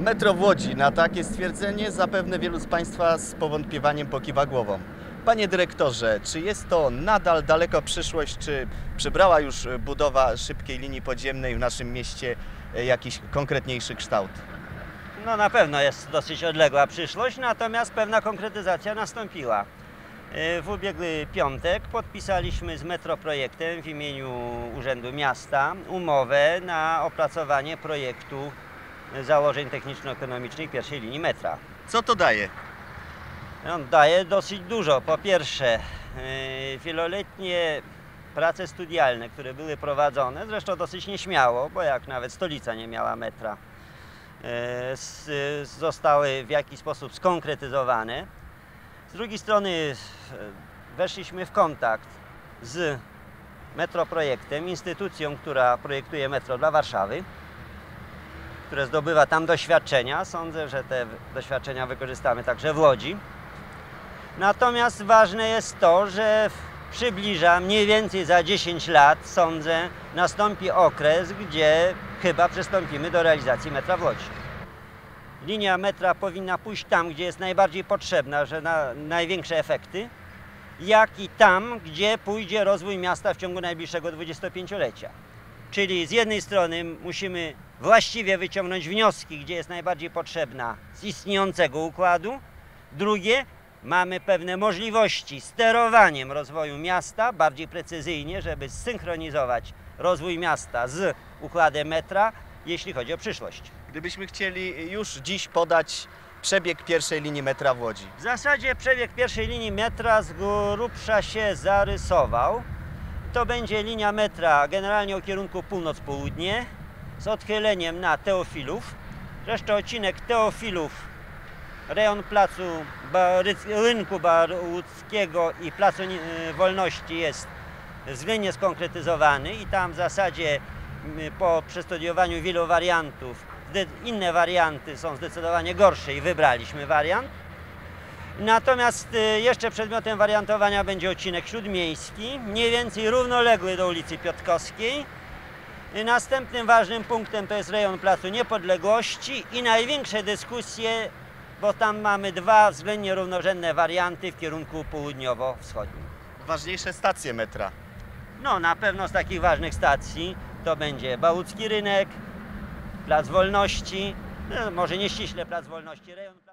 Metro w Łodzi. Na takie stwierdzenie zapewne wielu z Państwa z powątpiewaniem pokiwa głową. Panie dyrektorze, czy jest to nadal daleka przyszłość, czy przybrała już budowa szybkiej linii podziemnej w naszym mieście jakiś konkretniejszy kształt? No na pewno jest dosyć odległa przyszłość, natomiast pewna konkretyzacja nastąpiła. W ubiegły piątek podpisaliśmy z Metroprojektem w imieniu Urzędu Miasta umowę na opracowanie projektu założeń techniczno-ekonomicznych pierwszej linii metra. Co to daje? On daje dosyć dużo. Po pierwsze, wieloletnie prace studialne, które były prowadzone, zresztą dosyć nieśmiało, bo jak nawet stolica nie miała metra, zostały w jakiś sposób skonkretyzowane. Z drugiej strony weszliśmy w kontakt z Metroprojektem, instytucją, która projektuje metro dla Warszawy, które zdobywa tam doświadczenia. Sądzę, że te doświadczenia wykorzystamy także w Łodzi. Natomiast ważne jest to, że przybliża mniej więcej za 10 lat, sądzę, nastąpi okres, gdzie chyba przystąpimy do realizacji metra w Łodzi. Linia metra powinna pójść tam, gdzie jest najbardziej potrzebna, że na największe efekty, jak i tam, gdzie pójdzie rozwój miasta w ciągu najbliższego 25-lecia. Czyli z jednej strony musimy właściwie wyciągnąć wnioski, gdzie jest najbardziej potrzebna z istniejącego układu. Drugie, mamy pewne możliwości sterowaniem rozwoju miasta bardziej precyzyjnie, żeby zsynchronizować rozwój miasta z układem metra, jeśli chodzi o przyszłość. Gdybyśmy chcieli już dziś podać przebieg pierwszej linii metra w Łodzi. W zasadzie przebieg pierwszej linii metra z grubsza się zarysował. To będzie linia metra generalnie o kierunku północ-południe z odchyleniem na Teofilów. Zresztą odcinek Teofilów, rejon Rynku Baruckiego i Placu Wolności jest względnie skonkretyzowany i tam w zasadzie po przestudiowaniu wielu wariantów inne warianty są zdecydowanie gorsze i wybraliśmy wariant. Natomiast jeszcze przedmiotem wariantowania będzie odcinek śródmiejski, mniej więcej równoległy do ulicy Piotrkowskiej. Następnym ważnym punktem to jest rejon Placu Niepodległości i największe dyskusje, bo tam mamy dwa względnie równorzędne warianty w kierunku południowo-wschodnim. Ważniejsze stacje metra. No na pewno z takich ważnych stacji to będzie Bałucki Rynek, Plac Wolności, no, może nie ściśle Plac Wolności, rejon